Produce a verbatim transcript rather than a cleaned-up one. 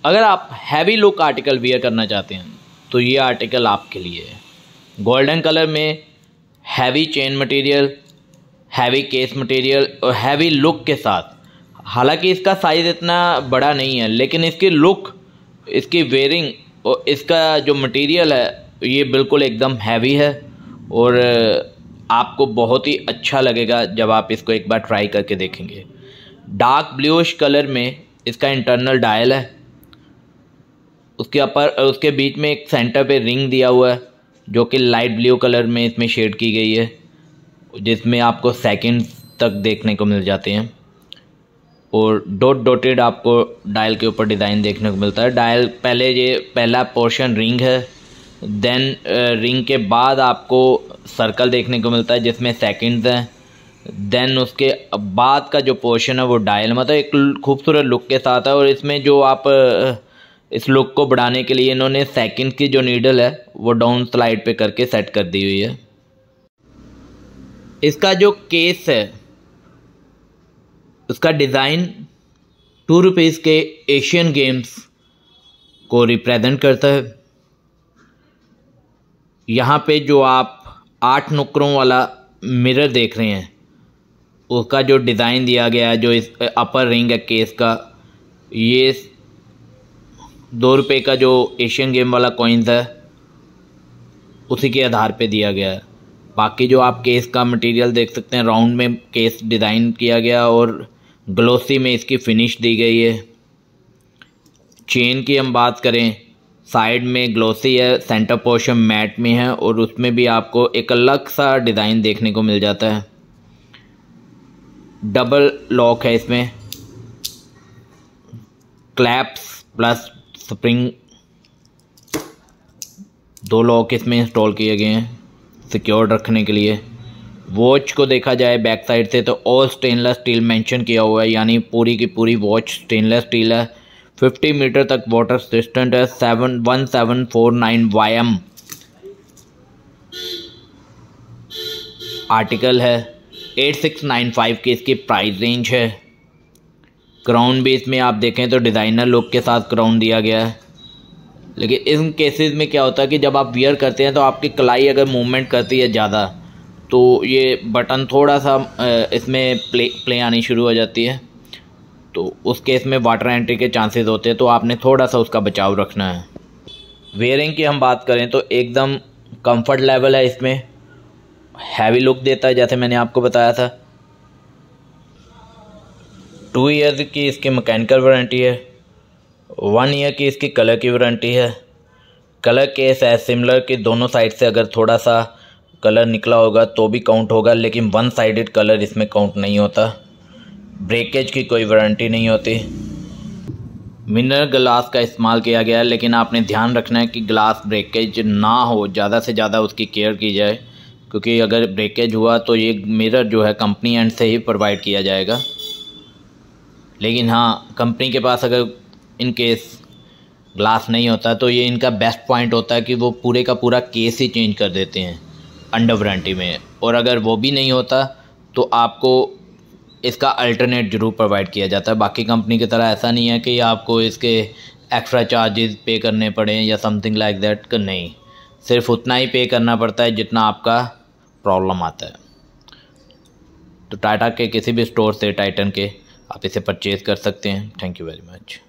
अगर आप heavy look article wear करना चाहते हैं तो ये आर्टिकल आपके लिए है। गोल्डन कलर में heavy chain material, heavy case material और हैवी लुक के साथ। हालांकि इसका साइज़ इतना बड़ा नहीं है, लेकिन इसकी लुक, इसकी वेयरिंग और इसका जो मटेरियल है ये बिल्कुल एकदम हैवी है और आपको बहुत ही अच्छा लगेगा जब आप इसको एक बार ट्राई करके देखेंगे। डार्क ब्लूइश कलर में इसका इंटरनल डायल है। उसके ऊपर उसके बीच में एक सेंटर पे रिंग दिया हुआ है जो कि लाइट ब्लू कलर में इसमें शेड की गई है, जिसमें आपको सेकंड्स तक देखने को मिल जाते हैं। और डॉट डॉटेड आपको डायल के ऊपर डिज़ाइन देखने को मिलता है। डायल पहले ये पहला पोर्शन रिंग है, देन रिंग के बाद आपको सर्कल देखने को मिलता है जिसमें सेकंड्स हैं, देन उसके बाद का जो पोर्शन है वो डायल, मतलब एक खूबसूरत लुक के साथ है। और इसमें जो आप इस लुक को बढ़ाने के लिए इन्होंने सेकंड की जो नीडल है वो डाउन स्लाइड पे करके सेट कर दी हुई है। इसका जो केस है उसका डिज़ाइन टू रुपीज़ के एशियन गेम्स को रिप्रेजेंट करता है। यहाँ पे जो आप आठ नुकरों वाला मिरर देख रहे हैं उसका जो डिज़ाइन दिया गया है, जो इस अपर रिंग है केस का, ये दो रुपये का जो एशियन गेम वाला कॉइन्स है उसी के आधार पे दिया गया है। बाकी जो आप केस का मटेरियल देख सकते हैं, राउंड में केस डिज़ाइन किया गया और ग्लोसी में इसकी फिनिश दी गई है। चेन की हम बात करें, साइड में ग्लोसी है, सेंटर पोर्शन मैट में है और उसमें भी आपको एक अलग सा डिज़ाइन देखने को मिल जाता है। डबल लॉक है इसमें, क्लैप्स प्लस स्प्रिंग, दो लॉक इसमें इंस्टॉल किए गए हैं सिक्योर रखने के लिए। वॉच को देखा जाए बैक साइड से तो ऑल स्टेनलेस स्टील मेंशन किया हुआ है, यानी पूरी की पूरी वॉच स्टेनलेस स्टील है। फिफ्टी मीटर तक वाटर रेजिस्टेंट है। Seven one seven four nine Y M article है। एट सिक्स नाइन फाइव की इसकी प्राइस रेंज है। क्राउन भी इसमें आप देखें तो डिज़ाइनर लुक के साथ क्राउन दिया गया है। लेकिन इन केसेस में क्या होता है कि जब आप वियर करते हैं तो आपकी कलाई अगर मूवमेंट करती है ज़्यादा तो ये बटन थोड़ा सा इसमें प्ले प्ले आनी शुरू हो जाती है, तो उस केस में वाटर एंट्री के चांसेस होते हैं, तो आपने थोड़ा सा उसका बचाव रखना है। वेयरिंग की हम बात करें तो एकदम कंफर्ट लेवल है, इसमें हैवी लुक देता है जैसे मैंने आपको बताया था। टू ईयर की इसकी मैकेनिकल वारंटी है, वन ईयर की इसकी कलर की वारंटी है। कलर केस है सिमिलर कि दोनों साइड से अगर थोड़ा सा कलर निकला होगा तो भी काउंट होगा, लेकिन वन साइडेड कलर इसमें काउंट नहीं होता। ब्रेकेज की कोई वारंटी नहीं होती। मिनरल ग्लास का इस्तेमाल किया गया है, लेकिन आपने ध्यान रखना है कि ग्लास ब्रेकेज ना हो, ज़्यादा से ज़्यादा उसकी केयर की जाए, क्योंकि अगर ब्रेकेज हुआ तो ये मिरर जो है कंपनी एंड से ही प्रोवाइड किया जाएगा। लेकिन हाँ, कंपनी के पास अगर इन केस ग्लास नहीं होता तो ये इनका बेस्ट पॉइंट होता है कि वो पूरे का पूरा केस ही चेंज कर देते हैं अंडर वारंटी में। और अगर वो भी नहीं होता तो आपको इसका अल्टरनेट ज़रूर प्रोवाइड किया जाता है। बाकी कंपनी की तरह ऐसा नहीं है कि आपको इसके एक्स्ट्रा चार्जेस पे करने पड़े या समथिंग लाइक दैट, नहीं, सिर्फ उतना ही पे करना पड़ता है जितना आपका प्रॉब्लम आता है। तो टाटा के किसी भी स्टोर से, टाइटन के, आप इसे परचेज़ कर सकते हैं। Thank you very much.